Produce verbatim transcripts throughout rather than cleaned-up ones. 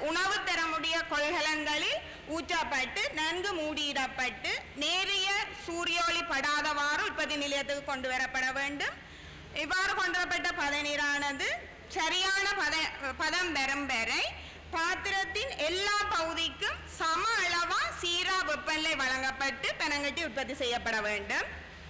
உணவு தரமுடிய கொள்கலன்களில் ஊற்றப்பட்டு நன்கு மூடியிடப்பட்டு நேரிய சூரியோளி படாதவாறு உற்பத்தி நிலையத்துக்கு கொண்டு வரப்பட வேண்டும். இவ்வாறு கொண்டு வரப்பட்ட பதநீரானது சரியான பத பதம் பெறும் வரை பாத்திரத்தின் எல்லா பகுதிக்கும் சம அளவா சீரா வெப்பநிலை வழங்கப்பட்டு பனங்கட்டி உற்பத்தி செய்யப்பட வேண்டும்.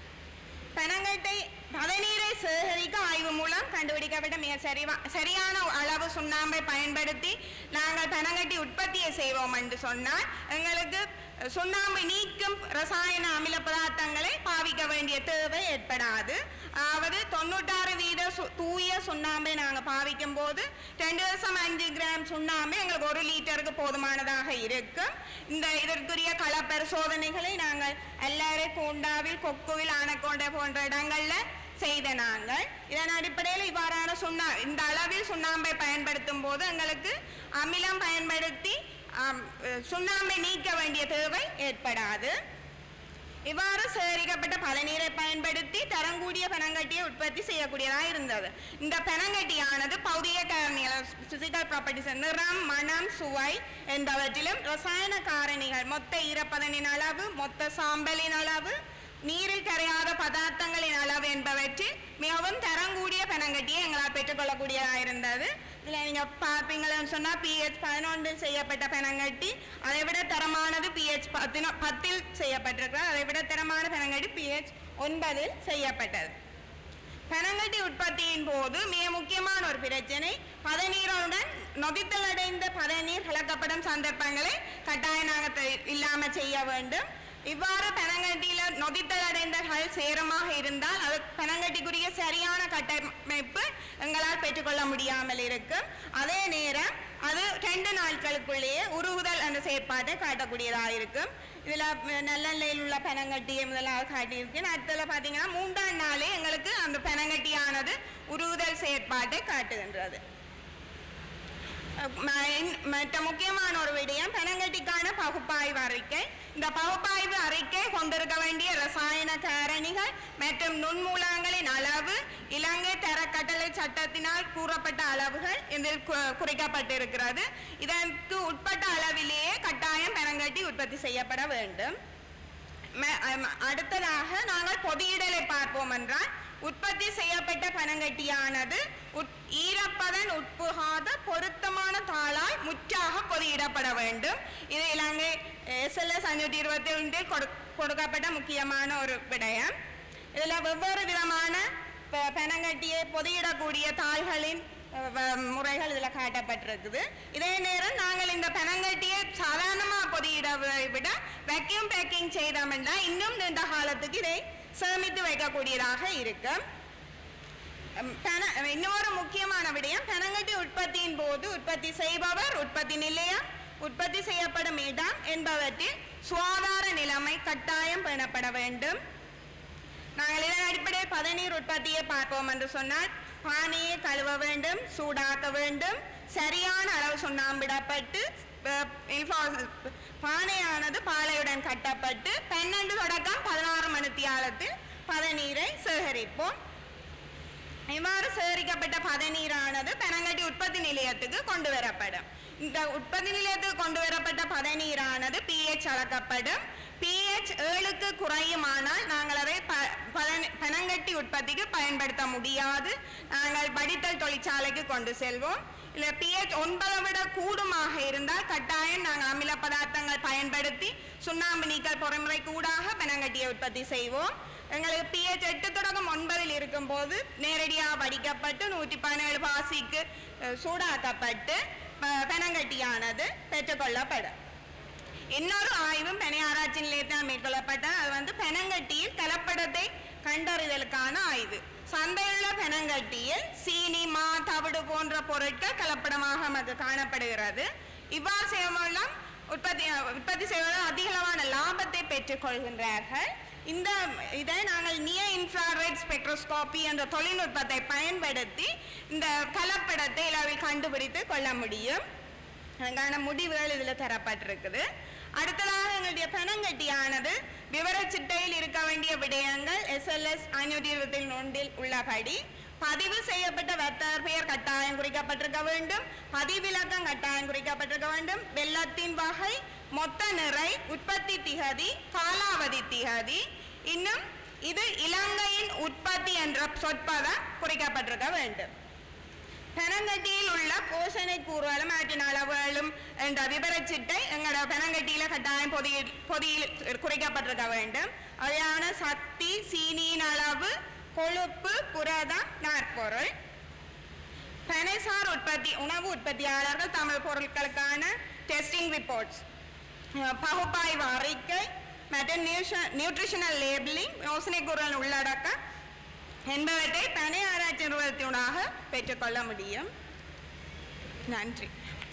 பனங்கட்டை பதநீரை சேகரிக்க ஆய்வு மூலம் கண்டுபிடிக்கப்பட்ட மிக சரிவா சரியான அளவு சுண்ணாம்பை பயன்படுத்தி நாங்கள் பனங்கட்டி உற்பத்தியை செய்வோம் என்று சொன்னால் எங்களுக்கு சுண்ணாம்பு நீக்கும் ரசாயன அமில பதார்த்தங்களை பாவிக்க வேண்டிய தேவை ஏற்படாது. அதாவது தொண்ணூற்றாறு வீத தூய சுண்ணாம்பை நாங்கள் பாவிக்கும் போது ரெண்டு வருஷம் அஞ்சு கிராம் சுண்ணாம்பு எங்களுக்கு ஒரு லிட்டருக்கு போதுமானதாக இருக்கும். இந்த இதற்குரிய கள பரிசோதனைகளை நாங்கள் எல்லாரை கூண்டாவில் கொக்குவில் ஆனக்கோண்டை போன்ற இடங்களில் செய்த நாங்கள் இதன் அடிப்படையில் இவ்வாறான சுண்ணா இந்த அளவில் சுண்ணாம்பை பயன்படுத்தும் போது எங்களுக்கு அமிலம் பயன்படுத்தி சுண்ணாம்பை நீக்க வேண்டிய தேவை ஏற்படாது. இவ்வாறு சேகரிக்கப்பட்ட பதநீரை பயன்படுத்தி தரங்கூடிய பனங்கட்டியை உற்பத்தி செய்யக்கூடியதாக இருந்தது. இந்த பனங்கட்டியானது பௌதிக காரணிகள் பிசிக்கல் ப்ராப்பர்ட்டிஸ் நிறம் மனம் சுவை என்பவற்றிலும் ரசாயன காரணிகள் மொத்த ஈரப்பதனின் அளவு மொத்த சாம்பலின் அளவு நீரில் கரையாத பதார்த்தங்களின் அளவு என்பவற்றில் மிகவும் தரங்கூடிய பனங்கட்டியை எங்களால் பெற்றுக்கொள்ளக்கூடியதாக இருந்தது. இதில் நீங்கள் பார்ப்பீங்கன்னு சொன்னால் பிஹெச் பதினொன்றில் செய்யப்பட்ட பனங்கட்டி அதை விட தரமானது பிஹெச் பத்தினோ பத்தில் செய்யப்பட்டிருக்கிறது. அதை விட தரமான பனங்கட்டி பிஹெச் ஒன்பதில் செய்யப்பட்டது. பனங்கட்டி உற்பத்தியின் போது மிக முக்கியமான ஒரு பிரச்சனை பதநீருடன் நொதித்தல் அடைந்த பதநீர் கலக்கப்படும் சந்தர்ப்பங்களை கட்டாயம் நாங்கள் இல்லாமல் செய்ய வேண்டும். இவ்வாறு பனங்கட்டியில் நொதித்தல் அடைந்தகள் சேரமாக இருந்தால் அது பனங்கட்டிக்குரிய சரியான கட்டமைப்பு எங்களால் பெற்றுக்கொள்ள முடியாமல் இருக்கும். அதே நேரம் அது ரெண்டு நாட்களுக்குள்ளேயே உருகுதல் என்ற செயற்பாட்டை காட்டக்கூடியதாக இருக்கும். இதில் நல்லெண்ணெயில் உள்ள பனங்கட்டியை முதலாக காட்டியிருக்கேன். அடுத்ததில் பார்த்தீங்கன்னா மூன்றாம் நாளே எங்களுக்கு அந்த பனங்கட்டியானது உருகுதல் செயற்பாட்டை காட்டுகின்றது. மற்ற முக்கியமான ஒரு விடயம் பனங்கட்டிக்கான பகுப்பாய்வு அறிக்கை. இந்த பகுப்பாய்வு அறிக்கை கொண்டிருக்க வேண்டிய ரசாயன காரணிகள் மற்றும் நுண்மூலங்களின் அளவு இலங்கை தரக்கட்டளை சட்டத்தினால் கூறப்பட்ட அளவுகள் இதில் குறிக்கப்பட்டிருக்கிறது. இதற்கு உட்பட்ட அளவிலேயே கட்டாயம் பனங்கட்டி உற்பத்தி செய்யப்பட வேண்டும். அடுத்ததாக நாங்கள் பொதியிடலை பார்ப்போம் என்றால் உற்பத்தி செய்யப்பட்ட பனங்கட்டியானது ஈரப்பதன் உட்புகாத பொருத்தமான தாளால் முற்றாக பொதியிடப்பட வேண்டும். இது இலங்கை எஸ்எல்எஸ் அஞ்சூற்றி இருபத்தி ஒன்றில் கொடுக்கப்பட்ட முக்கியமான ஒரு விடயம். இதில் வெவ்வேறு விதமான பனங்கட்டியை பொதியிடக்கூடிய தாள்களின் முறைகள் இதில் காட்டப்பட்டிருக்குது. இதே நேரம் நாங்கள் இந்த பனங்கட்டியை சாதாரணமாக பொதியிடவை விட வேக்யூம் பேக்கிங் செய்தோம்னா இன்னும் நீண்ட காலத்துக்கு இதை சேமித்து வைக்கக்கூடியதாக இருக்கும். இன்னொரு முக்கியமான விடயம் பனங்கட்டி உற்பத்தியின் போது உற்பத்தி செய்பவர் உற்பத்தி நிலையம் உற்பத்தி செய்யப்படும் இடம் என்பவற்றில் சுகாதார நிலைமை கட்டாயம் பேணப்பட வேண்டும். நாங்கள் இதன் அடிப்படையில் பதநீர் உற்பத்தியை பார்ப்போம் என்று சொன்னால் பானையை கழுவ வேண்டும், சூடாக்க வேண்டும், சரியான அளவு சுண்ணாம்பிடப்பட்டு பானையானது பாலையுடன் கட்டப்பட்டு பன்னெண்டு தொடக்கம் பதினாறு மணித்தியாலத்தில் பதநீரை சேகரிப்போம். இவ்வாறு சேகரிக்கப்பட்ட பதநீரானது பனங்கட்டி உற்பத்தி நிலையத்துக்கு கொண்டு வரப்படும். இந்த உற்பத்தி நிலையத்துக்கு கொண்டு வரப்பட்ட பதநீரானது பிஹெச் அளக்கப்படும். பிஹெச் ஏழுக்கு குறையுமானால் நாங்கள் அதை பனங்கட்டி உற்பத்திக்கு பயன்படுத்த முடியாது. நாங்கள் வடித்தல் தொழிற்சாலைக்கு கொண்டு செல்வோம். இல்லை பிஹெச் ஒன்பதை விட கூடுமாக இருந்தால் கட்டாயம் நாங்கள் அமில பதார்த்தங்கள் பயன்படுத்தி சுண்ணாம்பு நீக்கல் பொறிமுறை கூடாக பனங்கட்டியை உற்பத்தி செய்வோம். எங்களுக்கு பிஹெச் எட்டு தொடக்கம் ஒன்பதில் இருக்கும் போது நேரடியாக வடிக்கப்பட்டு நூற்றி பதினேழு பாசிக்கு சூடாக்கப்பட்டு பனங்கட்டியானது பெற்றுக்கொள்ளப்படும். இன்னொரு ஆய்வும் பனை ஆராய்ச்சி நிலையத்தால் மேற்கொள்ளப்பட்டால் அது வந்து பனங்கட்டியில் கலப்படத்தை கண்டறிதலுக்கான ஆய்வு. சந்தையுள்ள பனங்கட்டியில் சீனி மா தவிடு போன்ற பொருட்கள் கலப்படமாக நமக்கு காணப்படுகிறது. இவ்வாறு செய்வதெல்லாம் உற்பத்தி உற்பத்தி செய்வதால் அதிகளவான லாபத்தை பெற்றுக்கொள்கின்றார்கள். இந்த இதை நாங்கள் நியர் இன்ஃப்ராரெட் ஸ்பெக்ட்ரோஸ்கோபி என்ற தொழில்நுட்பத்தை பயன்படுத்தி இந்த கலப்படத்தை இளவில் கண்டுபிடித்து கொள்ள முடியும். அதுக்கான முடிவுகள் இதில் தரப்பட்டிருக்குது. அடுத்ததாக எங்களுடைய பனங்கட்டியானது விவரச்சிட்டையில் இருக்க வேண்டிய விடயங்கள் எஸ்எல்எஸ் ஐநூற்றி இருபத்தி ஒன்றில் உள்ளபடி பதிவு செய்யப்பட்ட வர்த்தகர் பெயர் கட்டாயம் குறிக்கப்பட்டிருக்க வேண்டும். பதிவிலக்கம் கட்டாயம் குறிக்க குறிக்கப்பட்டிருக்க வேண்டும். வெள்ளத்தின் வகை, மொத்த நிறை, உற்பத்தி திகதி, காலாவதி திகதி, இன்னும் இது இலங்கையின் உற்பத்தி என்ற சொற்பதம் குறிக்கப்பட்டிருக்க வேண்டும். பெனங்கட்டியில் உள்ள போஷணை கூறுகளும் அவற்றின் அளவுகளும் என்ற விபரச்சிட்டை எங்களோட பெனங்கட்டியில கட்டாயம் பொதியில் பொதியில் குறிக்கப்பட்டிருக்க வேண்டும். அவையான சக்தி, சீனியின் அளவு, கொழுப்பு, புரதம், நாற்பொருள். பனைசார் உற்பத்தி உணவு உற்பத்தியாளர்கள் தமிழ் பொருட்களுக்கான டெஸ்டிங் ரிப்போர்ட்ஸ், பகுப்பாய்வு அறிக்கை மற்றும் நியூட்ரிஷனல் லேபிளிங், யோசனை கூறுகள் உள்ளடக்கம் என்பவற்றை பனை ஆராய்ச்சி நிறுவனத்தினூடாக பெற்றுக்கொள்ள முடியும். நன்றி.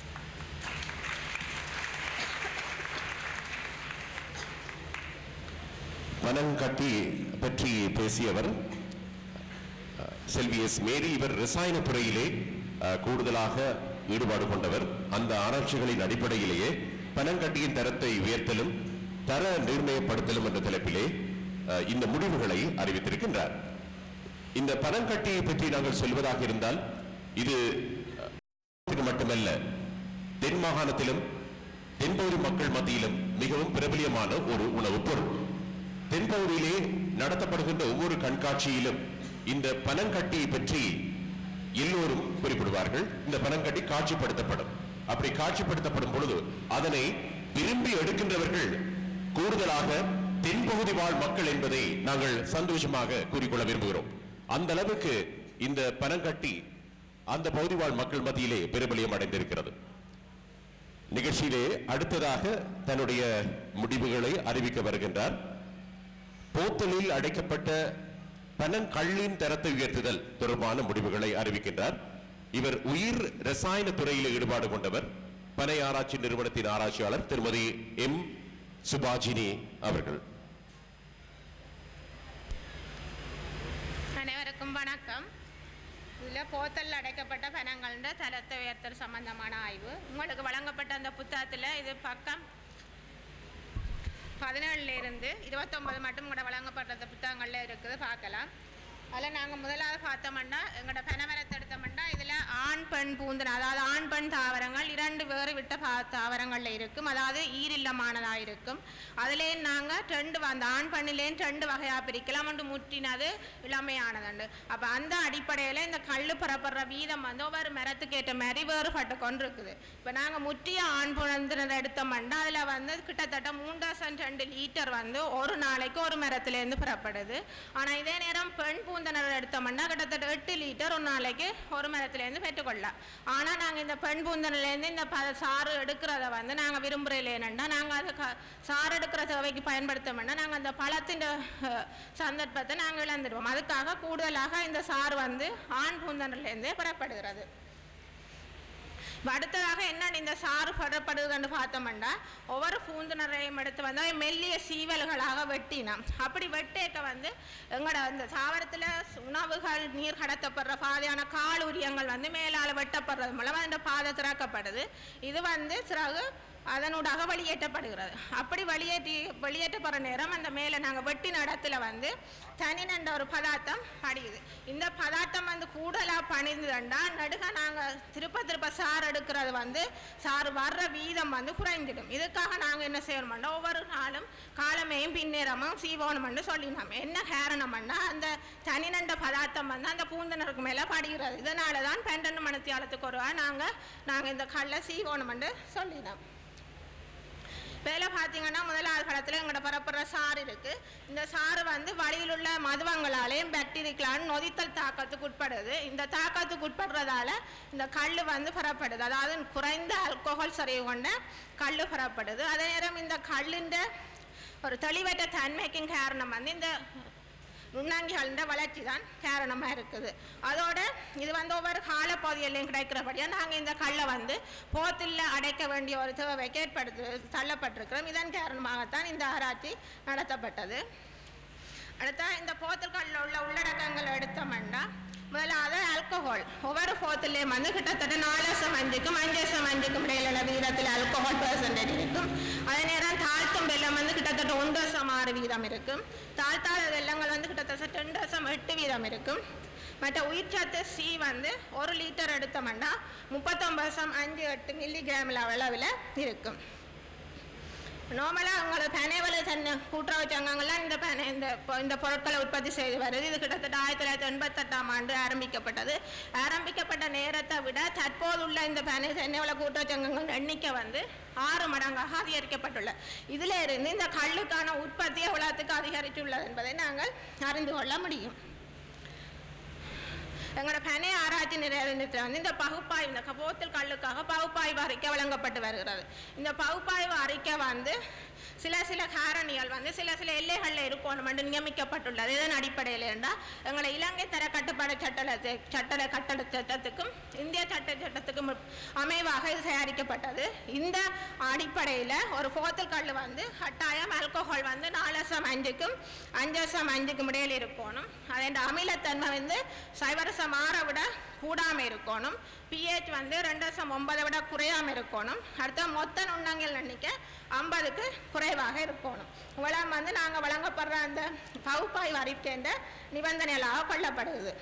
பனங்கட்டி பற்றி பேசியவர் செல்வி எஸ் மேரி. இவர் ரசாயன துறையிலே கூடுதலாக ஈடுபாடு கொண்டவர். அந்த ஆராய்ச்சிகளின் அடிப்படையிலேயே பனங்கட்டியின் தரத்தை உயர்த்தலும் தர நிர்ணயப்படுத்தலும் என்ற தலைப்பிலே இந்த முடிவுகளை அறிவித்திருக்கின்றார். இந்த பனங்கட்டியை பற்றி நாங்கள் சொல்வதாக இருந்தால் இது மட்டுமல்ல, தென் மாகாணத்திலும் தென்பகுதி மக்கள் மத்தியிலும் மிகவும் பிரபலியமான ஒரு உணவுப் பொருள். தென்பகுதியிலே நடத்தப்படுகின்ற ஒவ்வொரு கண்காட்சியிலும் இந்த பனங்கட்டியை பற்றி எல்லோரும் குறிப்பிடுவார்கள். இந்த பனங்கட்டி காட்சிப்படுத்தப்படும். அப்படி காட்சிப்படுத்தப்படும் பொழுது அதனை விரும்பி எடுக்கின்றவர்கள் கூடுதலாக தென்பகுதி வாழ் மக்கள் என்பதை நாங்கள் சந்தோஷமாக கூறிக்கொள்ள விரும்புகிறோம். அந்த அளவுக்கு இந்த பனங்கட்டி அந்த பகுதி வாழ் மக்கள் மத்தியிலே பிரபலியம் அடைந்திருக்கிறது. நிகழ்ச்சியிலே அடுத்ததாக தன்னுடைய முடிவுகளை அறிவிக்க வருகின்றார். போத்தலில் அடைக்கப்பட்ட பனங்கள்ளின் தரத்தை உயர்த்துதல் தொடர்பான முடிவுகளை அறிவிக்கின்றார். இவர் உயிர் ரசாயன துறையில் ஈடுபாடு கொண்டவர். பனை ஆராய்ச்சி நிறுவனத்தின் ஆராய்ச்சியாளர் திருமதி எம் சுபாஜினி அவர்கள். அனைவருக்கும் வணக்கம். இதில் போத்தல் அடைக்கப்பட்ட பனங்கள்ன்ற தரத்தை உயர்த்தல் சம்பந்தமான ஆய்வு உங்களுக்கு வழங்கப்பட்ட அந்த புத்தகத்தில் இது பக்கம் பதினேழுல இருந்து இருபத்தொன்பது மட்டும் கூட வழங்கப்பட்ட புத்தகங்கள்ல இருக்குது, பார்க்கலாம். அதில் நாங்கள் முதலாவது பார்த்தோம்னா எங்களோட பனைமரத்தை எடுத்தோம்னா இதில் ஆண் பெண் பூந்தன, அதாவது ஆண் பெண் தாவரங்கள் இரண்டு வேறு விட்ட பா தாவரங்களில் இருக்கும், அதாவது ஈரில்லமானதாக இருக்கும். அதுலேயே நாங்கள் ரெண்டு அந்த ஆண் பெண்ணிலேயும் ரெண்டு வகையாக பிரிக்கலாம். ஒன்று முற்றினது இளமையானதுண்டு. அப்போ அந்த அடிப்படையில் இந்த கல் புறப்படுற வீதம் வந்து ஒவ்வொரு மரத்துக்கு ஏற்ற மாதிரி வேறுபட்டு கொண்டு இருக்குது. இப்போ நாங்கள் முற்றிய ஆண் பூந்தினதை எடுத்தோம்னா அதில் வந்து கிட்டத்தட்ட மூன்றாயிரம் ரெண்டு லிட்டர் வந்து ஒரு நாளைக்கு ஒரு மரத்துலேருந்து புறப்படுது. ஆனால் இதே நேரம் பெண் பூ எடுத்தோம்னா கிட்டத்தட்ட எட்டு லிட்டர் ஒரு நாளைக்கு ஒரு மரத்துலேருந்து பெற்றுக்கொள்ளலாம். ஆனால் நாங்கள் இந்த பெண் பூந்தனிலேருந்து இந்த ப சாறு எடுக்கிறத வந்து நாங்கள் விரும்புகிறேன். என்னென்னா நாங்கள் அதை க சாறு எடுக்கிற தேவைக்கு பயன்படுத்தோம்னா நாங்கள் அந்த பழத்தின் சந்தர்ப்பத்தை நாங்கள் இழந்துடுவோம். அதுக்காக கூடுதலாக இந்த சாறு வந்து ஆண் பூந்தனிலேருந்தே பெறப்படுகிறது. அடுத்ததாக என்ன இந்த சாறு படப்படுதுன்னு பார்த்தோம்னா ஒவ்வொரு பூந்துணரையும் எடுத்து வந்து மெல்லிய சீவல்களாக வெட்டினோம். அப்படி வெட்டேக்க வந்து எங்களோட அந்த தாவரத்தில் உணவுகள் நீர் கடத்தப்படுற பாதையான கால் உரியங்கள் வந்து மேலால் வெட்டப்படுறது மூலம் அந்த பாதை திறக்கப்படுது. இது வந்து சிறகு அதனூடாக வெளியேற்றப்படுகிறது. அப்படி வெளியேற்றி வெளியேற்றப்படுற நேரம் அந்த மேலே நாங்கள் வெட்டின இடத்துல வந்து தனிநண்ட ஒரு பதார்த்தம் படியுது. இந்த பதார்த்தம் வந்து கூடுதலாக பணிந்துண்டா நடுக நாங்கள் திருப்ப திருப்ப சாறு எடுக்கிறது வந்து சாறு வர்ற வீதம் வந்து குறைந்துடும். இதுக்காக நாங்கள் என்ன செய்யணும்னா ஒவ்வொரு நாளும் காலமையும் பின்னேரமும் சீவோணும்னு சொல்லினோம். என்ன காரணம்னா அந்த தனிநண்ட பதார்த்தம் வந்து அந்த பூந்தனருக்கு மேலே படுகிறது. இதனால தான் பன்னெண்டு மணித்தியாலத்துக்கு ஒருவா நாங்கள் நாங்கள் இந்த கல்லை சீவோணும்னு சொல்லினோம். வேலை பார்த்தீங்கன்னா முதலாவது படத்தில் எங்களோட பரப்புற சாறு இருக்குது. இந்த சாறு வந்து வழியில் உள்ள மதுவங்களாலேயும் பாக்டீரியாக்களாலும் நொதித்தல் தாக்கத்துக்கு உட்படுது. இந்த தாக்கத்துக்கு உட்படுறதால இந்த கல் வந்து பெறப்படுது, அதாவது குறைந்த ஆல்கோஹால் சரிவு கொண்ட கல் பெறப்படுது. அதே நேரம் இந்த கல்லின் ஒரு தெளிவற்ற தன்மைக்கும் காரணம் வந்து இந்த நுண்ணாங்கிகளின் வளர்ச்சி தான் காரணமாக இருக்குது. அதோட இது வந்து ஒவ்வொரு காலப்பகுதியிலையும் கிடைக்கிறபடியாக நாங்கள் இந்த கல்லை வந்து போத்தில் அடைக்க வேண்டிய ஒரு தேவைக்கு ஏற்படுத்து தள்ளப்பட்டிருக்கிறோம். இதன் காரணமாகத்தான் இந்த ஆராய்ச்சி நடத்தப்பட்டது. அடுத்த இந்த போத்தல் கல்லில் உள்ள உள்ளடக்கங்கள் எடுத்தோம்னா முதலாவது ஆல்கோஹால் ஒவ்வொரு போத்திலையும் வந்து கிட்டத்தட்ட நாலு லட்சம் அஞ்சுக்கும் அஞ்சு லட்சம் அஞ்சுக்கும் இடையில வீதத்தில் ஆல்கோஹால் பெர்சன்டேஜ் இருக்கும். அதே நேரம் தாழ்த்தும் வெள்ளம் வந்து கிட்டத்தட்ட ஒன்று லட்சம் ஆறு வீதம் இருக்கும். தாழ்த்தாத வெள்ளங்கள் வந்து கிட்டத்தட்ட ரெண்டு லட்சம் எட்டு வீதம் இருக்கும். மற்ற உயிர்ச்சத்து சி வந்து ஒரு லிட்டர் எடுத்தோம்னா முப்பத்தொம்பது தசம் அஞ்சு எட்டு மில்லிகிராமில் அளவில் இருக்கும். நார்மலாக உங்களுக்கு பனைவலை தன்னை கூட்டுறவு சங்கங்கள்லாம் இந்த பனை இந்த இந்த பொருட்களை உற்பத்தி செய்து வருது. இது கிட்டத்தட்ட ஆயிரத்தி தொள்ளாயிரத்தி எண்பத்தெட்டாம் ஆண்டு ஆரம்பிக்கப்பட்டது. ஆரம்பிக்கப்பட்ட நேரத்தை விட தற்போதுள்ள இந்த பனை தென்னைவள கூட்டுறவு சங்கங்கள் எண்ணிக்கை வந்து ஆறு மடங்காக அதிகரிக்கப்பட்டுள்ளது. இதில் இருந்து இந்த கல்லுக்கான உற்பத்தி எவ்வளோத்துக்கு அதிகரித்துள்ளது என்பதை நாங்கள் அறிந்து கொள்ள முடியும். எங்களோட பனை ஆராய்ச்சி நிலையத்தில் வந்து இந்த பகுப்பாய்வு இந்த போத்தல் கல்லுக்காக பகுப்பாய்வு அறிக்கை வழங்கப்பட்டு வருகிறது. இந்த பகுப்பாய்வு அறிக்கை வந்து சில சில காரணிகள் வந்து சில சில எல்லைகளில் இருக்கணும் என்று நியமிக்கப்பட்டுள்ளது. இதன் அடிப்படையில் என்றால் எங்களை இலங்கை தர கட்டுப்பாடு சட்ட சட்ட கட்டட சட்டத்துக்கும் இந்திய சட்ட சட்டத்துக்கும் அமைவாக இது தயாரிக்கப்பட்டது. இந்த அடிப்படையில் ஒரு போத்தல் கல் வந்து கட்டாயம் ஆல்கோஹால் வந்து நாலு தசம் அஞ்சுக்கும் அஞ்சு தசம் அஞ்சுக்கும் இடையில் இருக்கணும். அதன் அமிலத்தன்மை வந்து சைவரசம் ஆற விட கூடாமல் இருக்கணும். பிஹெச் வந்து ரெண்டு தசம் ஒன்பதை விட குறையாமல் இருக்கணும். அடுத்த மொத்த நுண்ணங்கள் எண்ணிக்கை ஐம்பதுக்கு குறைவாக இருக்கணும். இவ்வளவு வந்து நாங்கள் வழங்கப்படுற அந்த பகுப்பாய்வு அறிக்கைன்ற நிபந்தனைகளாக கொள்ளப்படுது.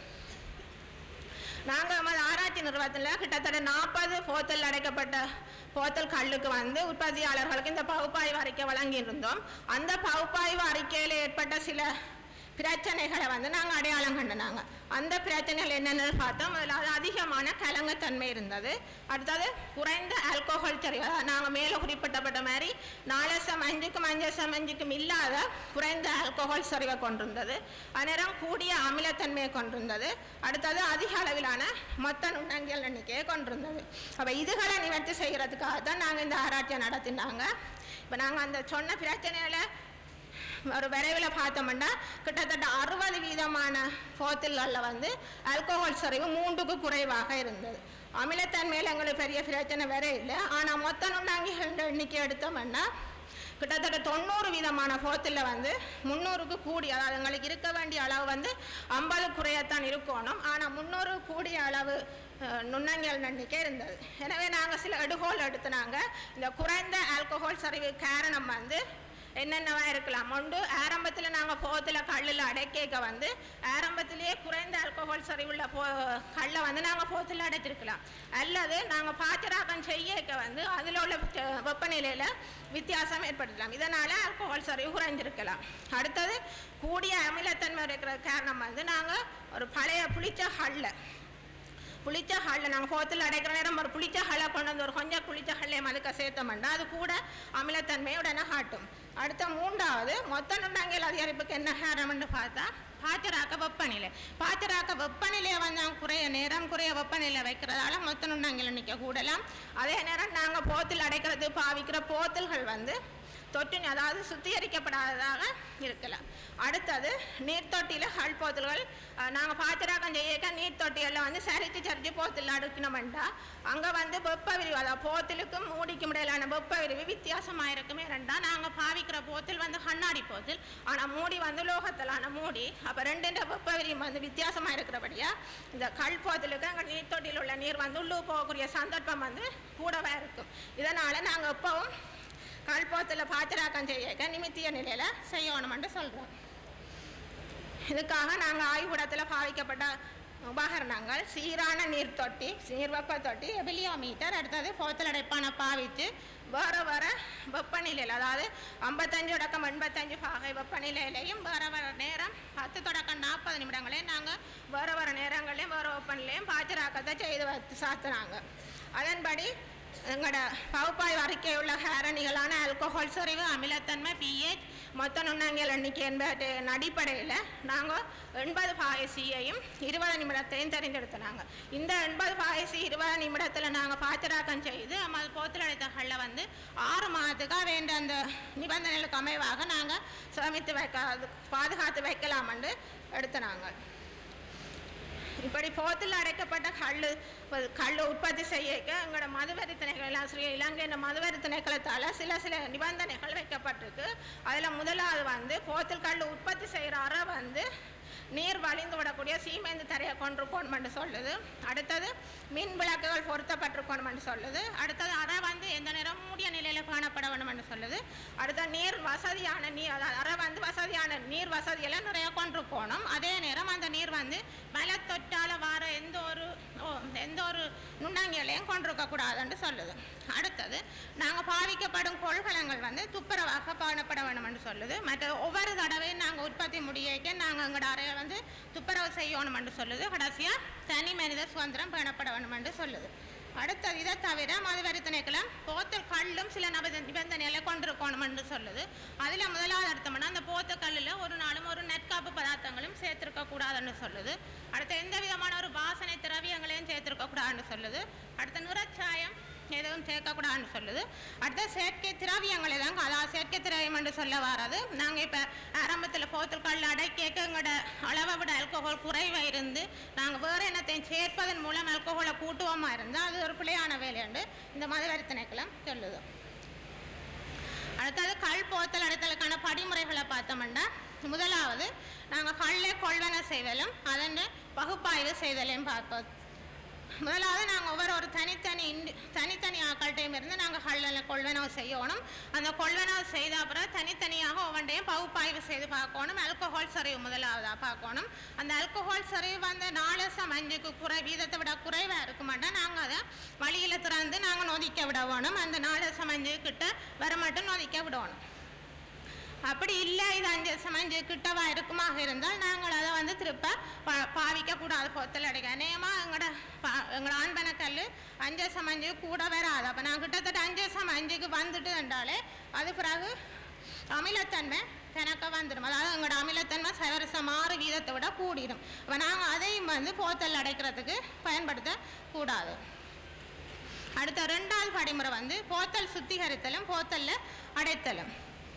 நாங்கள் நமது ஆராய்ச்சி நிறுவனத்தில் கிட்டத்தட்ட நாற்பது போத்தல் அடைக்கப்பட்ட போத்தல் கல்லுக்கு வந்து உற்பத்தியாளர்களுக்கு இந்த பகுப்பாய்வு அறிக்கை வழங்கியிருந்தோம். அந்த பகுப்பாய்வு அறிக்கையில் ஏற்பட்ட சில பிரச்சனைகளை வந்து நாங்கள் அடையாளம் கண்டுனாங்க. அந்த பிரச்சனைகள் என்னென்னு பார்த்தோம். அதில் அது அதிகமான கலங்கத்தன்மை இருந்தது. அடுத்தது குறைந்த ஆல்கோஹால் சரிவு, நாங்கள் மேலே குறிப்பிட்டப்பட்ட மாதிரி நாலு தசம் அஞ்சுக்கும் அஞ்சு தசம் அஞ்சுக்கும் இல்லாத குறைந்த ஆல்கோஹால் சரிவை கொண்டிருந்தது. அந்நேரம் கூடிய அமிலத்தன்மையை கொண்டிருந்தது. அடுத்தது அதிக அளவிலான மொத்த நுண்ணங்கியல் எண்ணிக்கையை கொண்டிருந்தது. அப்போ இதுகளை நிவர்த்தி செய்கிறதுக்காக தான் நாங்கள் இந்த ஆராய்ச்சியை நடத்தினாங்க. இப்போ நாங்கள் அந்த சொன்ன பிரச்சனைகளை ஒரு விரைவில் பார்த்தோம்னா கிட்டத்தட்ட அறுபது வீதமான போத்தல்களில் வந்து ஆல்கோஹால் சரிவு மூன்றுக்கு குறைவாக இருந்தது. அமிலத்தன்மையில் எங்களுக்கு பெரிய பிரச்சனை வேற இல்லை. ஆனால் மொத்த நுண்ணாங்கிகள் எண்ணிக்கை எடுத்தோம்னா கிட்டத்தட்ட தொண்ணூறு வீதமான போத்தில் வந்து முந்நூறுக்கு கூடி, அதாவது எங்களுக்கு இருக்க வேண்டிய அளவு வந்து ஐம்பது குறையத்தான் இருக்கணும். ஆனால் முந்நூறு கூடிய அளவு நுண்ணங்கியல் எண்ணிக்கை இருந்தது. எனவே நாங்கள் சில எடுகோல் எடுத்துனாங்க. இந்த குறைந்த ஆல்கோஹால் சரிவு காரணம் வந்து என்னென்னவா இருக்கலாம். ஒன்று, ஆரம்பத்தில் நாங்கள் போத்தில் கல்லில் அடைக்க வந்து ஆரம்பத்திலேயே குறைந்த ஆல்கோஹால் சரிவுள்ள போ கல்லை வந்து நாங்கள் போத்தில் அடைச்சிருக்கலாம். அல்லது நாங்கள் பாத்திராக்கம் செய்யக்க வந்து அதில் உள்ள வெப்பநிலையில் வித்தியாசம் ஏற்படுத்தலாம். இதனால் ஆல்கோஹால் சரிவு குறைஞ்சிருக்கலாம். அடுத்தது, கூடிய அமிலத்தன்மை இருக்கிற காரணம் வந்து நாங்கள் ஒரு பழைய புளிச்ச கல்லை புளிச்ச ஹல்ல நாங்கள் போத்தில் அடைக்கிற நேரம் ஒரு புளிச்ச ஹலை கொண்டு வந்து ஒரு கொஞ்சம் புளிச்ச ஹல்லையை மதுக்க சேர்த்தோம்னா அது கூட அமிலத்தன்மையை உடனே காட்டும். அடுத்த மூன்றாவது, மொத்த நுண்ணங்கியல் அதிகரிப்புக்கு என்ன காரணம்னு பார்த்தா பாத்திராக்க வெப்பநிலை. பாத்திராக்க வெப்பநிலையை வந்து குறைய நேரம் குறைய வெப்பநிலை வைக்கிறதால மொத்த நுண்ணங்கியல் எண்ணிக்கை கூடலாம். அதே நேரம் நாங்கள் போத்தில் அடைக்கிறது பாவிக்கிற போத்தல்கள் வந்து தொற்று அதாவது சுத்திகரிக்கப்படாததாக இருக்கலாம். அடுத்தது, நீர்த்தொட்டியில் ஹல் போத்தல்கள் நாங்கள் பாத்திராக்கம் செய்ய நீர்த்தொட்டிகளில் வந்து சரித்து சரித்து போத்தில் அடுக்கணும்டா அங்கே வந்து வெப்ப விரிவு, அதாவது போத்திலுக்கும் மூடிக்கும் இடையிலான வெப்ப விரிவு வித்தியாசமாக இருக்குமே ரெண்டா. நாங்கள் பாவிக்கிற போத்தில் வந்து கண்ணாடி போத்தில், ஆனால் மூடி வந்து லோகத்திலான மூடி. அப்போ ரெண்டு வெப்ப விரிவு வந்து வித்தியாசமாக இருக்கிறபடியா இந்த கல் போத்திலுக்கு அங்கே நீர்த்தொட்டியில் உள்ள நீர் வந்து உள்ளு போகக்கூடிய சந்தர்ப்பம் வந்து கூடவே இருக்கும். இதனால் நாங்கள் எப்பவும் கல்போத்தில் பாத்திராக்கம் செய்ய நிமித்திய நிலையில் செய்யணும்னு சொல்கிறோம். இதுக்காக நாங்கள் ஆய்வுடத்தில் பாவிக்கப்பட்ட உபகரணங்கள் சீரான நீர் தொட்டி, நீர் வெப்ப தொட்டி, எபிலியோமீட்டர், அடுத்தது போத்தல் அடைப்பான பாவித்து வேறு வேறு வெப்பநிலையில், அதாவது ஐம்பத்தஞ்சு தொடக்கம் எண்பத்தஞ்சு பாகை வெப்பநிலையிலையும் வேறு வேறு நேரம் பத்து தொடக்கம் நாற்பது நிமிடங்களையும் நாங்கள் வேறு வேறு நேரங்களையும் வேறு வெப்பநிலையும் பாத்திராக்கத்தை செய்து வச்சு சாத்துனாங்க. அதன்படி எங்களோட பகுப்பாய்வு அறிக்கை உள்ள காரணிகளான ஆல்கோஹால் சரிவு, அமிலத்தன்மை, பிஹெச், மொத்த நுண்ணங்கியல் எண்ணிக்கை என்பதன் அடிப்படையில் நாங்கள் எண்பது பாயசியையும் இருபது நிமிடத்தையும் தெரிந்தெடுத்தினாங்க. இந்த எண்பது பாயசி இருபது நிமிடத்தில் நாங்கள் பாத்திராக்கம் செய்து நமது போத்தில் அடைத்தகளை வந்து ஆறு மாதத்துக்காக வேண்ட அந்த நிபந்தனைகளுக்கு அமைவாக நாங்கள் சேமித்து வைக்க பாதுகாத்து வைக்கலாம் என்று எடுத்தினாங்க. இப்படி போத்தில் அடைக்கப்பட்ட கல் கல் உற்பத்தி செய்ய எங்களோட மதுவரி திணைக்கள் ஆசிரியர் இலங்கை இந்த மதுவரி திணைக்களத்தால் சில சில நிபந்தனைகள் வைக்கப்பட்டிருக்கு. அதில் முதலாவது வந்து போத்தில் கல் உற்பத்தி செய்கிற அறை வந்து நீர் வழிந்து விடக்கூடிய சீமேந்து தரையை கொண்டிருக்கணும்னு சொல்லுது. அடுத்தது, மின் விளக்குகள் பொருத்தப்பட்டிருக்கணும்னு சொல்லுது. அடுத்தது, அறை வந்து எந்த நேரம் மூடிய நிலையில் காணப்பட வேண்டும் என்று சொல்லுது. அடுத்த நீர் வசதியான நீர் அறை வந்து வசதியான நீர் வசதியெல்லாம் நிறைய கொண்டு போகணும். அதே நேரம் அந்த நீர் வந்து மலை தொற்றால் வர எந்த ஒரு எந்த ஒரு நுண்ணங்கிகளையும் கொண்டிருக்கக்கூடாதுன்னு சொல்லுது. அடுத்தது நாங்கள் பாவிக்கப்படும் கொள்கலங்கள் வந்து துப்புரவாக காணப்பட வேண்டும் என்று சொல்லுது. மற்ற ஒவ்வொரு தடவையும் நாங்கள் உற்பத்தி முடியக்க நாங்கள் எங்களோட அறையை வந்து துப்புரவு செய்யணும் என்று சொல்லுது. கடைசியாக தனி மனித சுதந்திரம் பேணப்பட வேண்டும் என்று சொல்லுது. அடுத்தது இதை தவிர மதுவரி திணைக்களம் போத்தல் கல்லும் சில நப நிபந்தனைகளை கொண்டிருக்கணும் என்று சொல்லுது. அதில் முதலாவது அர்த்தம்னா அந்த போத்த கல்லில் ஒரு நாளும் ஒரு நெற்காப்பு பதார்த்தங்களும் சேர்த்திருக்க கூடாதுன்னு சொல்லுது. அடுத்த எந்த விதமான ஒரு வாசனை திரவியங்களையும் சேர்த்திருக்க கூடாதுன்னு சொல்லுது. அடுத்த நிறச்சாயம் எதுவும் சேர்க்கக்கூடாதுன்னு சொல்லுது. அடுத்த செயற்கை திரவியங்களை தான் அதாவது செயற்கை திரவியம் என்று சொல்ல வராது. நாங்கள் இப்போ ஆரம்பத்தில் போத்தல் கல் அடைக்க எங்களோட அளவை விட ஆல்கஹால் குறைவாக இருந்து நாங்கள் வேறு எண்ணத்தையும் சேர்ப்பதன் மூலம் ஆல்கஹாலை கூட்டுவோமா இருந்தால் அது ஒரு பிழையான வேலையாண்டு இந்த மதுவரி திணைக்களம் சொல்லுது. அடுத்தது கல் போத்தல் அடைத்தலுக்கான படிமுறைகளை பார்த்தோம்னா முதலாவது நாங்கள் கல்லை கொள்வன செய்தலும் அதன் பகுப்பாய்வு செய்தலையும் பார்ப்போம். முதலாவது நாங்கள் ஒவ்வொரு ஒரு தனித்தனி இண்டி தனித்தனி ஆக்கள்கிட்டையும் இருந்து நாங்கள் கல்லில் கொள்வனவு செய்யணும். அந்த கொள்வனவு செய்த அப்புறம் தனித்தனியாக ஒவ்வொன்றையும் பகுப்பாய்வு செய்து பார்க்கணும். ஆல்கஹால் சரிவு முதலாவதாக பார்க்கணும். அந்த ஆல்கஹால் சரிவு வந்து நாலு சம் அஞ்சுக்கு குறை வீதத்தை விட குறைவாக இருக்குமாட்டா நாங்கள் அதை வழியில் திறந்து நாங்கள் நொதிக்க விட வேணும். அந்த நாலு சம் அஞ்சு கிட்ட வர மட்டும் நொதிக்க விடணும். அப்படி இல்லை இது அஞ்சு சமஞ்சு கிட்டவா இருக்குமாக இருந்தால் நாங்கள் அதை வந்து திருப்ப பா பாவிக்கக்கூடாது போத்தல் அடைக்க. அநேகமாக எங்களோட பா எங்களோட ஆண்பன கல் அஞ்சு சமஞ்சு கூட வராது. அப்போ நான் கிட்டத்தட்ட அஞ்சு சம அஞ்சுக்கு வந்துட்டு என்றாலே அது பிறகு அமிலத்தன்மை கணக்க வந்துடும். அதாவது எங்களோட அமிலத்தன்மை சவரசம் ஆறு வீதத்தை விட கூடிடும். அப்போ நாங்கள் அதையும் வந்து போத்தல் அடைக்கிறதுக்கு பயன்படுத்தக்கூடாது. அடுத்த ரெண்டாவது படிமுறை வந்து போத்தல் சுத்திகரித்தலும் போத்தலில் அடைத்தலும்.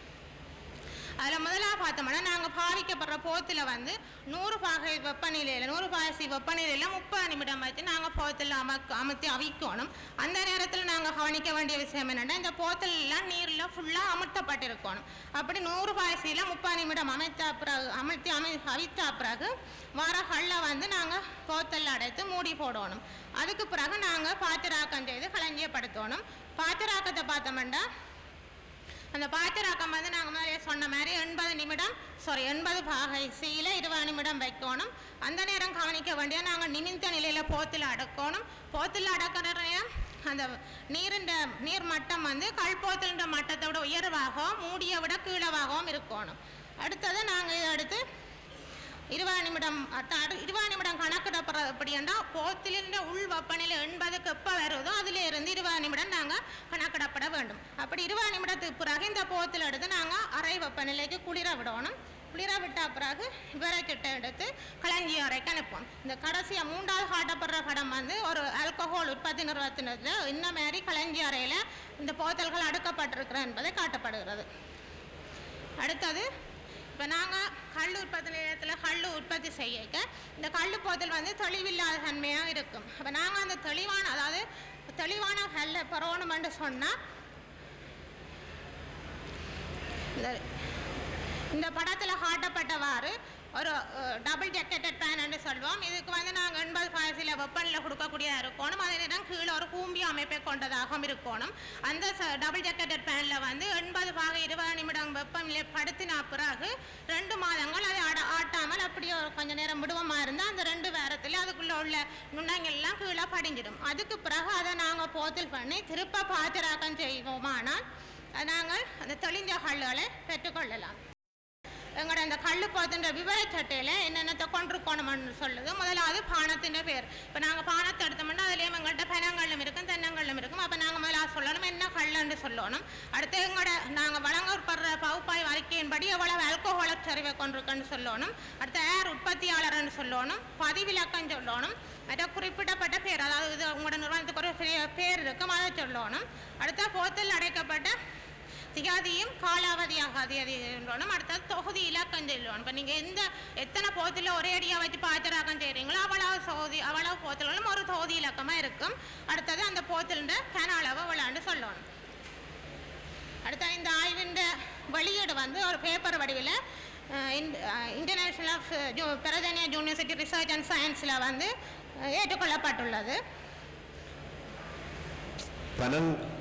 அதில் முதலாக பார்த்தோம்னா நாங்கள் பாவிக்கப்படுற போத்தில் வந்து நூறு பாகை வெப்பநிலையில் நூறு பாகை வெப்பநிலையில் முப்பது நிமிடம் வச்சு நாங்கள் போத்தில் அமக் அமர்த்தி அவிக்கணும். அந்த நேரத்தில் நாங்கள் கவனிக்க வேண்டிய விஷயம் என்னென்னா இந்த போத்தல்லாம் நீரில் ஃபுல்லாக அமர்த்தப்பட்டிருக்கணும். அப்படி நூறு பாயசியில் முப்பது நிமிடம் அமைத்த பிறகு அமர்த்தி அமை அவித்த பிறகு வர கல்லை வந்து நாங்கள் போத்தல் அடைத்து மூடி போடணும். அதுக்கு பிறகு நாங்கள் பாத்திராக்கம் செய்து களஞ்சியப்படுத்தணும். பாத்திராக்கத்தை பார்த்தோம்னா அந்த பாத்திராக்கம் வந்து நாங்கள் முதலே சொன்ன மாதிரி எண்பது நிமிடம் சாரி எண்பது பாகை சீல இருபது நிமிடம் வைக்கணும். அந்த நேரம் கவனிக்க வேண்டிய நாங்கள் நிமித்த நிலையில் போத்தில் அடக்கணும். போத்தில் அடக்கிற அந்த நீரின் நீர் மட்டம் வந்து கல்போத்தல்ன்ற மட்டத்தை விட உயர்வாகவும் மூடியை விட கீழவாகவும் இருக்கணும். அடுத்தது நாங்கள் இதை அடுத்து இருபது நிமிடம் இருபது நிமிடம் கணக்கிடப்படுறது எப்படி என்றால் போத்திலிருந்த உள் வெப்பநிலை எண்பதுக்கு எப்போ வருதோ அதில் இருந்து இருபது நிமிடம் நாங்கள் கணக்கிடப்பட வேண்டும். அப்படி இருபது நிமிடத்துக்கு பிறகு இந்த போத்தில் எடுத்து நாங்கள் அறை வெப்பநிலைக்கு குளிர விடணும். குளிர விட்ட பிறகு இவரை கிட்ட எடுத்து களஞ்சி அறைக்கு அனுப்போம். இந்த கடைசியாக மூன்றாவது காட்டப்படுற படம் வந்து ஒரு ஆல்கஹால் உற்பத்தி நிறுவனத்தினத்தில் இந்த மாதிரி களஞ்சி அறையில் இந்த போத்தல்கள் அடுக்கப்பட்டிருக்கிறது என்பதை காட்டப்படுகிறது. அடுத்தது இப்போ நாங்கள் கல் உற்பத்தி நிலையத்தில் கல் உற்பத்தி செய்யக்க இந்த கல் போத்தல் வந்து தெளிவில்லாத தன்மையாக இருக்கும். அப்போ நாங்கள் அந்த தெளிவான அதாவது தெளிவான கல்லை பெறணுமென்று சொன்னால் இந்த இந்த படத்தில் காட்டப்பட்டவாறு ஒரு டபுள் ஜக்கெட்டட் பேன் என்று சொல்வோம். இதுக்கு வந்து நாங்கள் எண்பது பாயசில் வெப்பநிலை கொடுக்கக்கூடியதாக இருக்கணும். அதே நேரம் கீழே ஒரு கூம்பி அமைப்பை கொண்டதாகவும் இருக்கணும். அந்த டபுள் ஜக்கெட்டட் பேனில் வந்து எண்பது பாக இருபது நிமிடம் வெப்பநிலை படுத்தின பிறகு ரெண்டு மாதங்கள் அதை அட ஆட்டாமல் அப்படியே கொஞ்சம் நேரம் விடுவமா இருந்தால் அந்த ரெண்டு வாரத்தில் அதுக்குள்ளே உள்ள நுண்ணங்கள்லாம் கீழே படிஞ்சிடும். அதுக்கு பிறகு அதை நாங்கள் போத்தல் பண்ணி திருப்ப பாத்திராக்கம் செய்வோமானால் நாங்கள் அந்த தெளிஞ்ச கல்லுகளை பெற்றுக்கொள்ளலாம். எங்களோட இந்த கல் போத்துன்ற விவரச்சட்டையில் என்னென்னத்தை கொண்டிருக்கணும்னு சொல்லுது. முதலாவது பானத்தின் பேர். இப்போ நாங்கள் பானத்தை எடுத்தோம்னா அதுலேயும் எங்கள்கிட்ட பனங்களும் இருக்கும் தென்னங்களும் இருக்கும். அப்போ நாங்கள் முதலாக சொல்லணும் என்ன கல்லுன்னு சொல்லணும். அடுத்து எங்களோட நாங்கள் வழங்கப்படுற பகுப்பாய்வு அறிக்கையின்படி எவ்வளவு ஆல்கஹாலை சரிவை கொண்டிருக்குன்னு சொல்லணும். அடுத்து ஏர் உற்பத்தியாளர்னு சொல்லணும். பதிவிலக்கம் சொல்லணும். மற்ற குறிப்பிடப்பட்ட பேர் அதாவது இது உங்களோட நிறுவனத்துக்கு ஒரு பெரிய பேர் இருக்கும் அதை சொல்லணும். அடுத்த போத்தல் அடைக்கப்பட்ட திகாதியும் காலாவதியாக அதிகணும். அடுத்தது தொகுதி இலக்கம் சொல்லணும். இப்போ நீங்கள் எந்த எத்தனை போத்தில் ஒரே அடியாக வச்சு பாத்திராக்கம் செய்கிறீங்களோ அவ்வளவு தொகுதி அவ்வளவு போத்தலும் ஒரு தொகுதி இலக்கமாக இருக்கும். அடுத்தது அந்த போத்தலுன்ற கன அளவு விளையாண்டு சொல்லணும். அடுத்த இந்த ஆய்வின் வெளியீடு வந்து ஒரு பேப்பர் வடிவில் இன்டர்நேஷ்னல் ஆஃப் ஜூ பிரதனியா யூனிவர்சிட்டி ரிசர்ச் அண்ட் சயின்ஸில் வந்து ஏற்றுக்கொள்ளப்பட்டுள்ளது. பனங்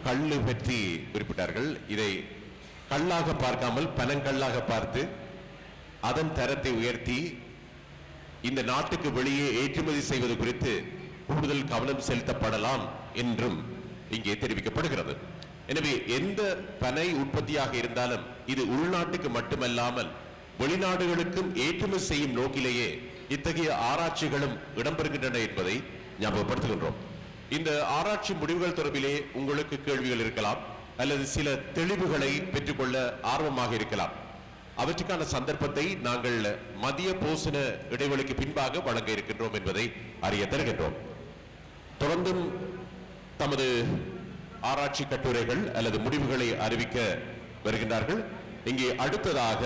கள்ளு பற்றி குறிப்பிட்டார்கள். இதை கல்லாக பார்க்காமல் பனங்கல்லாக பார்த்து அதன் தரத்தை உயர்த்தி இந்த நாட்டுக்கு வெளியே ஏற்றுமதி செய்வது குறித்து கூடுதல் கவனம் செலுத்தப்படலாம் என்றும் இங்கே தெரிவிக்கப்படுகிறது. எனவே எந்த பனை உற்பத்தியாக இருந்தாலும் இது உள்நாட்டுக்கு மட்டுமல்லாமல் வெளிநாடுகளுக்கும் ஏற்றுமதி செய்யும் நோக்கிலேயே இத்தகைய ஆராய்ச்சிகளும் இடம்பெறுகின்றன என்பதை ஞாபகப்படுத்துகின்றோம். இந்த ஆராய்ச்சி முடிவுகள் தொடர்பிலே உங்களுக்கு கேள்விகள் இருக்கலாம், அல்லது சில தெளிவுகளை பெற்றுக்கொள்ள ஆர்வமாக இருக்கலாம். அவற்றுக்கான சந்தர்ப்பத்தை நாங்கள் மதிய போசன இடைவெளிக்கு பின்பாக வழங்க இருக்கின்றோம் என்பதை அறிய தருகின்றோம். தொடர்ந்தும் தமது ஆராய்ச்சி கட்டுரைகள் அல்லது முடிவுகளை அறிவிக்க வருகின்றார்கள். இங்கே அடுத்ததாக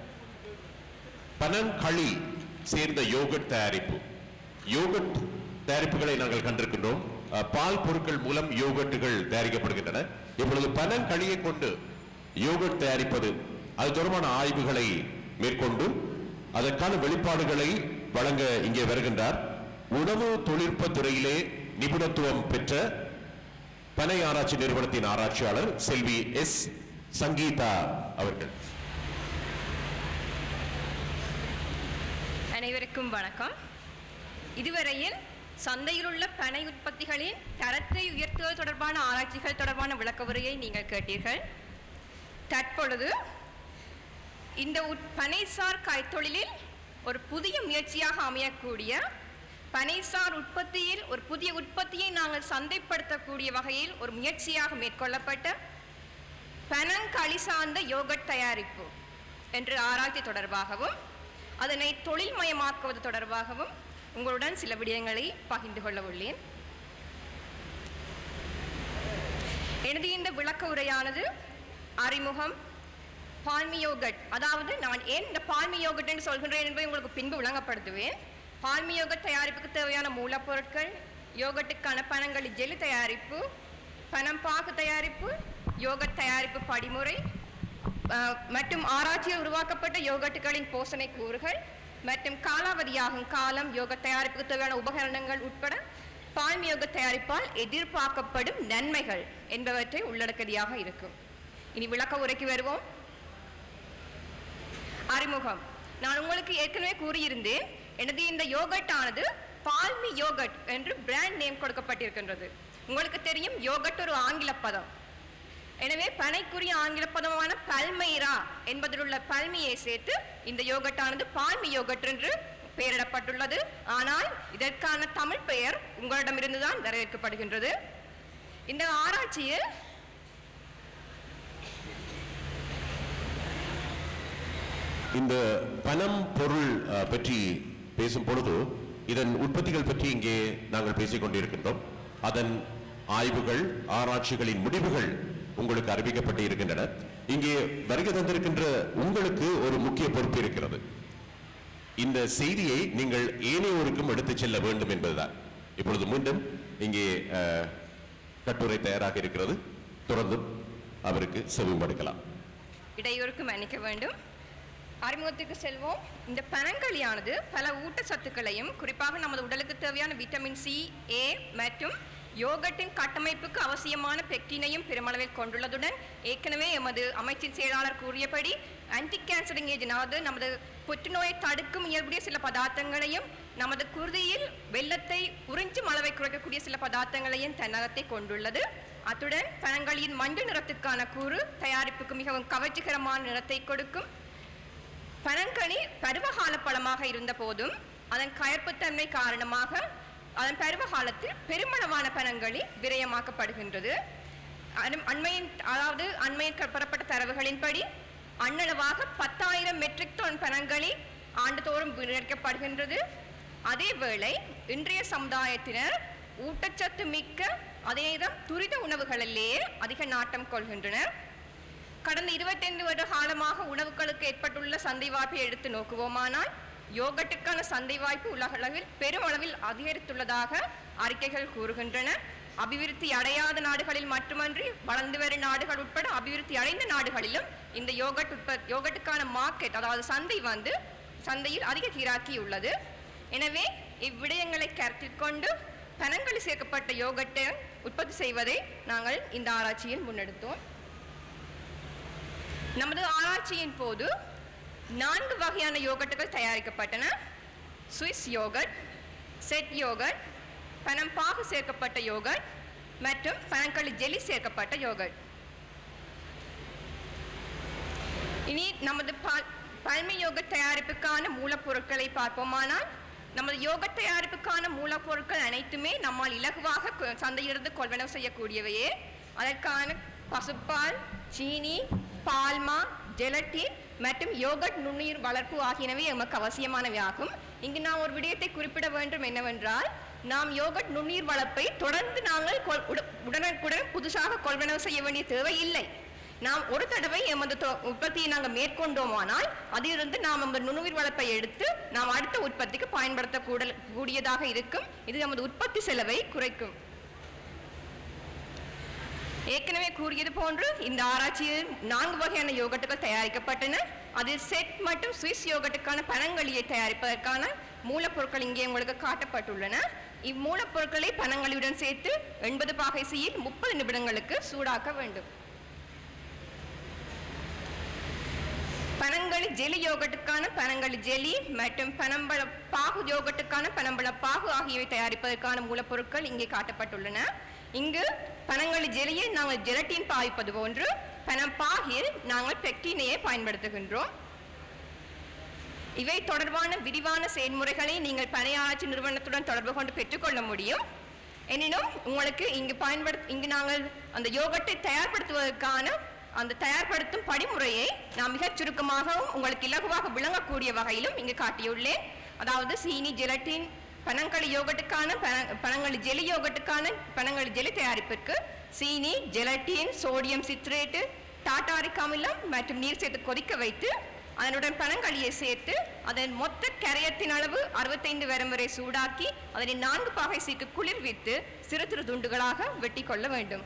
பனங்களி சேர்ந்த யோகட் தயாரிப்பு யோகட் தயாரிப்புகளை நாங்கள் கண்டிருக்கின்றோம். பால் பொருட்கள் மூலம் யோகட்டுகள் தயாரிக்கப்படுகின்றன. இப்பொழுது பனங்களியை கொண்டு யோகட் தயாரிப்பது அது தொடர்பான ஆய்வுகளை மேற்கொண்டு அதற்கான வெளிப்பாடுகளை வழங்க இங்கே வருகின்றார் உணவு தொழில்நுட்ப துறையிலே நிபுணத்துவம் பெற்ற பனை ஆராய்ச்சி நிறுவனத்தின் ஆராய்ச்சியாளர் செல்வி எஸ் சங்கீதா அவர்கள். அனைவருக்கும் வணக்கம். இதுவரையில் சந்தையில் உள்ள பனை உற்பத்திகளின் தரத்தை உயர்த்துவது தொடர்பான ஆராய்ச்சிகள் தொடர்பான விளக்க உரையை நீங்கள் கேட்டீர்கள். தற்பொழுது இந்த பனைசார் கைத்தொழிலில் ஒரு புதிய முயற்சியாக அமையக்கூடிய பனைசார் உற்பத்தியில் ஒரு புதிய உற்பத்தியை நாங்கள் சந்தைப்படுத்தக்கூடிய வகையில் ஒரு முயற்சியாக மேற்கொள்ளப்பட்ட பனங்களி சார்ந்த யோகட் தயாரிப்பு என்ற ஆராய்ச்சி தொடர்பாகவும் அதனை தொழில்மயமாக்குவது தொடர்பாகவும் உங்களுடன் சில விடயங்களை பகிர்ந்து கொள்ள உள்ளேன். எனது இந்த விளக்க உரையானது அறிமுகம், பால்மி யோகட், அதாவது நான் ஏன் இந்த பால்மி யோகட் என்று சொல்கின்றேன் என்பதை உங்களுக்கு பின்பு விளங்கப்படுத்துவேன். பால்மி யோகட் தயாரிப்புக்கு தேவையான மூலப்பொருட்கள், யோகட்டுக்கான பனங்களி ஜெல்லி தயாரிப்பு, பனம் பாகு தயாரிப்பு, யோகட் தயாரிப்பு படிமுறை மற்றும் ஆராய்ச்சியில் உருவாக்கப்பட்ட யோகட்டுகளின் போஷணை கூறுகள் மற்றும் காலாவதியாகும் காலம், யோகட் தயாரிப்புக்கு தேவையான உபகரணங்கள் உட்பட பால்மி யோகட் தயாரிப்பால் எதிர்பார்க்கப்படும் நன்மைகள் என்பவற்றை உள்ளடக்கியதாக இருக்கும். இனி விளக்க உரைக்கு வருவோம். அறிமுகம். நான் உங்களுக்கு ஏற்கனவே கூறியிருந்தேன், எனது இந்த யோகட் ஆனது பால்மி யோகட் என்று பிராண்ட் நேம் கொடுக்கப்பட்டிருக்கின்றது. உங்களுக்கு தெரியும், யோகட் ஒரு ஆங்கில பதம். எனவே பனைக்குரிய ஆங்கில பதமான பல்மைரா என்பதில் உள்ள பல்மியை சேர்த்து இந்த யோகட் ஆனது பால்மி யோகட் என்று பெயரிடப்பட்டுள்ளது. ஆனால் இதற்கான தமிழ் பெயர் உங்களிடமிருந்துதான் வரவேற்கப்படுகின்றது. இந்த ஆராய்ச்சியில் இந்த பனம் பொருள் பற்றி பேசும் பொழுது இதன் உற்பத்திகள் பற்றி இங்கே நாங்கள் பேசிக் கொண்டிருக்கின்றோம். அதன் ஆய்வுகள், ஆராய்ச்சிகளின் முடிவுகள் உங்களுக்கு அறிவிக்கப்பட்டு இருக்கின்றன. இங்கே வருகை தந்திருக்கின்ற உங்களுக்கு ஒரு முக்கிய பொறுப்பு இருக்கிறது. இந்த செய்தியை நீங்கள் ஏனையோருக்கும் எடுத்துச் செல்ல வேண்டும் என்பதுதான். இப்பொழுது மீண்டும் இங்கே கட்டுரை தயாராக இருக்கிறது. தொடர்ந்து அவருக்கு செவிமடுக்கலாம். இடையூறுக்கு மன்னிக்க வேண்டும். அறிமுகத்துக்கு செல்வோம். இந்த பனங்களியானது பல ஊட்டச்சத்துக்களையும் குறிப்பாக நமது உடலுக்கு தேவையான விட்டமின் சி, ஏ மற்றும் யோகட்டின் கட்டமைப்புக்கு அவசியமான பெக்டினையும் பெருமளவில் கொண்டுள்ளதுடன் ஏற்கனவே எமது அமைச்சின் செயலாளர் கூறியபடி ஆன்டி கேன்சரிங் ஏஜென்ட், அதாவது நமது புற்றுநோயை தடுக்கும் இயல்புடைய சில பதார்த்தங்களையும் நமது குருதியில் வெள்ளத்தை உறிஞ்சும் அளவை குறைக்கக்கூடிய சில பதார்த்தங்களையும் தன்னகத்தை கொண்டுள்ளது. அத்துடன் பனங்களின் மஞ்சள் நிறத்துக்கான கூறு தயாரிப்புக்கு மிகவும் கவர்ச்சிகரமான நிறத்தை கொடுக்கும். பனங்களி பருவகால பழமாக இருந்த போதும் அதன் கயற்புத்தன்மை காரணமாக அதன் பருவ காலத்தில் பெருமளவான பனங்களி விரயமாக்கப்படுகின்றது. அண்மையின் அதாவது அண்மையில் பெறப்பட்ட தரவுகளின்படி அண்ணளவாக பத்தாயிரம் மெட்ரிக் டன் பனங்களி ஆண்டுதோறும் வீணடிக்கப்படுகின்றது. அதேவேளை இன்றைய சமுதாயத்தினர் ஊட்டச்சத்து மிக்க அதேதான் துரித உணவுகளிலேயே அதிக நாட்டம் கொள்கின்றனர். கடந்த இருபத்தைந்து வருட காலமாக உணவுகளுக்கு ஏற்பட்டுள்ள சந்தை வாய்ப்பை எடுத்து நோக்குவோமானால் யோகட்டுக்கான சந்தை வாய்ப்பு உலகளவில் பெருமளவில் அதிகரித்துள்ளதாக அறிக்கைகள் கூறுகின்றன. அபிவிருத்தி அடையாத நாடுகளில் மட்டுமன்றி வளர்ந்து வரும் நாடுகள் உட்பட அபிவிருத்தி அடைந்த நாடுகளிலும் இந்த யோகட் உற்பத்தி யோகட்டுக்கான மார்க்கெட், அதாவது சந்தை வந்து சந்தையில் அதிக கிராக்கி உள்ளது. எனவே இவ்விடயங்களை கருத்தில் கொண்டு பனங்களி சேர்க்கப்பட்ட யோகட்டை உற்பத்தி செய்வதை நாங்கள் இந்த ஆராய்ச்சியில் முன்னெடுத்தோம். நமது ஆராய்ச்சியின் போது நான்கு வகையான யோகட்டுகள் தயாரிக்கப்பட்டன. சுவிஸ் யோகட், செட் யோகட், பனம் பாகு சேர்க்கப்பட்ட யோகட் மற்றும் பனங்களி ஜெலி சேர்க்கப்பட்ட யோகட். இனி நமது பல்மி யோகட் தயாரிப்புக்கான மூலப்பொருட்களை பார்ப்போமானால், நமது யோகட் தயாரிப்புக்கான மூலப்பொருட்கள் அனைத்துமே நம்மால் இலகுவாக சந்தையிலிருந்து கொள்வனவு செய்யக்கூடியவையே. அதற்கான பசுப்பால், சீனி, பால்மா, ஜெலட்டின் மற்றும் யோகட் நுண்ணுயிர் வளர்ப்பு ஆகியனவே எமக்கு அவசியமானவையாகும். இங்கு நாம் ஒரு விடயத்தை குறிப்பிட வேண்டும் என்னவென்றால், நாம் யோகட் நுண்ணுயிர் வளர்ப்பை தொடர்ந்து நாங்கள் உடனுக்குடன் புதுசாக கொள்வனவு செய்ய வேண்டிய தேவை இல்லை. நாம் ஒரு தடவை எமது உற்பத்தியை நாங்கள் மேற்கொண்டோமானால் அதிலிருந்து நாம் நமது நுண்ணுயிர் வளர்ப்பை எடுத்து நாம் அடுத்த உற்பத்திக்கு பயன்படுத்த கூடியதாக இருக்கும். இது நமது உற்பத்தி செலவை குறைக்கும். ஏற்கனவே கூறியது போன்று இந்த ஆராய்ச்சியில் நான்கு வகையான யோகட்டுகள் தயாரிக்கப்பட்டன. அதில் செட் மற்றும் சுவிஸ் யோகட்டுக்கான பனங்களியை தயாரிப்பதற்கான மூலப்பொருட்கள் இங்கே உங்களுக்கு காட்டப்பட்டுள்ளன. இம்மூலப்பொருட்களை பனங்களியுடன் சேர்த்து எண்பது பாகை சீயில் முப்பது நிமிடங்களுக்கு சூடாக்க வேண்டும். பனங்களி ஜெலி யோகட்டுக்கான பனங்களி ஜெலி மற்றும் பனம்பழ பாகு யோகட்டுக்கான பனம்பழ பாகு ஆகியவை தயாரிப்பதற்கான மூலப்பொருட்கள் இங்கே காட்டப்பட்டுள்ளன. இங்கு பனங்களி ஜெலியை நாங்கள் ஜெலட்டின் பாவிப்பது போன்று பனம் பாகில் நாங்கள் பெக்டினையை பயன்படுத்துகின்றோம். இவை தொடர்பான விரிவான செயல்முறைகளை நீங்கள் பனை ஆராய்ச்சி நிறுவனத்துடன் தொடர்பு கொண்டு பெற்றுக்கொள்ள முடியும். எனினும் உங்களுக்கு இங்கு பயன்படுத்த இங்கு நாங்கள் அந்த யோகட்டை தயார்படுத்துவதற்கான அந்த தயார்படுத்தும் படிமுறையை நான் மிகச் சுருக்கமாகவும் உங்களுக்கு இலகுவாக விளங்கக்கூடிய வகையிலும் இங்கு காட்டியுள்ளேன். அதாவது சீனி, ஜெலட்டின், பனங்களி யோகட்டுக்கான பனங்களி ஜெலி யோகட்டுக்கான பனங்களி ஜெலி தயாரிப்பிற்கு சீனி, ஜெலட்டின், சோடியம் சிட்ரேட்டு, டாட்டாரிக் அமிலம் மற்றும் நீர் சேர்த்து கொதிக்க வைத்து அதனுடன் பனங்களியை சேர்த்து அதன் மொத்த கரையத்தின் அளவு அறுபத்தைந்து வரும் வரை சூடாக்கி அதனை நான்கு பாகை சீக்கு குளிர்வித்து சிறு சிறு துண்டுகளாக வெட்டி கொள்ள வேண்டும்.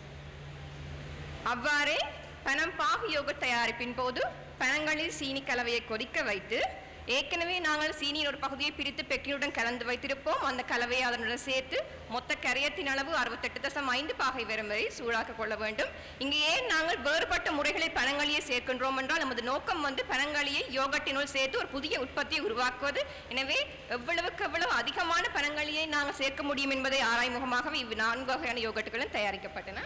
அவ்வாறே பனம் பாகு யோகட் தயாரிப்பின் போது பனங்களில் சீனி கலவையை கொதிக்க வைத்து ஏற்கனவே நாங்கள் சீனியின் ஒரு பகுதியை பிரித்து பெக்டினுடன் கலந்து வைத்திருப்போம். அந்த கலவையை அதனுடன் சேர்த்து மொத்த கரையத்தின் அளவு அறுபத்தெட்டு தசம் ஐந்து பாகை வரும் வரை சூடாக்க கொள்ள வேண்டும். இங்கு ஏன் நாங்கள் வேறுபட்ட முறைகளில் பனங்களியை சேர்க்கின்றோம் என்றால், நமது நோக்கம் வந்து பனங்களியை யோகட்டினுள் சேர்த்து ஒரு புதிய உற்பத்தியை உருவாக்குவது. எனவே எவ்வளவுக்கு எவ்வளவு அதிகமான பனங்களியை நாங்கள் சேர்க்க முடியும் என்பதை ஆராய்முகமாகவே இவ் நான்கு வகையான யோகட்டுகளும் தயாரிக்கப்பட்டன.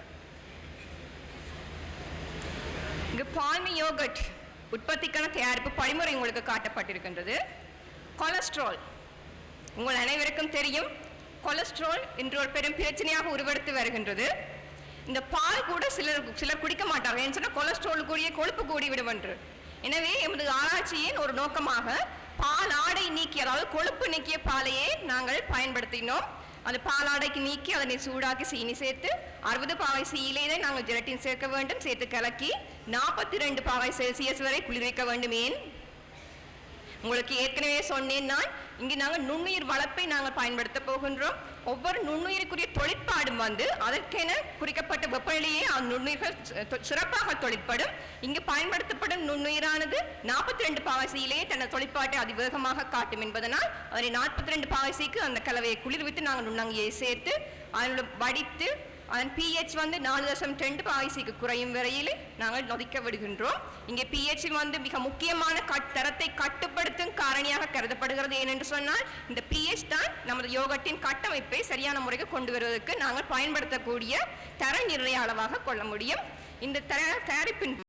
இங்கு பால்மி யோகட் உற்பத்திக்கான தயாரிப்பு படிமுறை உங்களுக்கு காட்டப்பட்டிருக்கின்றது. கொலஸ்ட்ரால் உங்கள் அனைவருக்கும் தெரியும். கொலஸ்ட்ரால் இன்று ஒரு பெரும் பிரச்சனையாக உருவெடுத்து வருகின்றது. இந்த பால் கூட சிலர் சிலர் குடிக்க மாட்டார்கள். ஏன்னு சொன்னால் கொலஸ்ட்ரால் கூடிய கொழுப்பு கூடிவிடும் என்று. எனவே எமது ஆராய்ச்சியின் ஒரு நோக்கமாக பால் ஆடை நீக்கி, அதாவது கொழுப்பு நீக்கிய பாலையே நாங்கள் பயன்படுத்தினோம். அந்த பாலாடைக்கு நீக்கி அதனை சூடாக்கி சீனி சேர்த்து அறுபது பாகை சீயிலே நாங்கள் ஜெலட்டின் சேர்க்க வேண்டும். சேர்த்து கலக்கி நாற்பத்தி ரெண்டு பாகை செல்சியஸ் வரை குளிர்விக்க வேண்டும். ஏன் உங்களுக்கு ஏற்கனவே சொன்னேன் நான், இங்கு நாங்கள் நுண்ணுயிர் வளர்ப்பை நாங்கள் பயன்படுத்த போகின்றோம். ஒவ்வொரு நுண்ணுயிருக்குரிய தொழிற்பாடும் வந்து அதற்கென குறிக்கப்பட்ட வெப்பநிலையே அந்த நுண்ணுயிர்கள் சிறப்பாக தொழிற்படும். இங்கு பயன்படுத்தப்படும் நுண்ணுயிரானது நாற்பத்தி ரெண்டு பாவசியிலேயே தனது தொழிற்பாட்டை அதிவேகமாக காட்டும் என்பதனால் அதனை நாற்பத்தி ரெண்டு பாவசிக்கு அந்த கலவையை குளிர்வித்து நாங்கள் நுண்ணங்கியை சேர்த்து அதனோட வடித்து அதன் பிஹெச் வந்து நாலு தசம் ரெண்டு பாய்சிக்கு குறையும் வரையில் நாங்கள் நொதிக்க விடுகின்றோம். இங்கே பிஹெச் வந்து மிக முக்கியமான கட் தரத்தை கட்டுப்படுத்தும் காரணியாக கருதப்படுகிறது. ஏனென்று சொன்னால் இந்த பிஹெச் தான் நமது யோகட்டின் கட்டமைப்பை சரியான முறைக்கு கொண்டு வருவதற்கு நாங்கள் பயன்படுத்தக்கூடிய தர நிர்ணய அளவாக கொள்ள முடியும். இந்த தர தயாரிப்பின்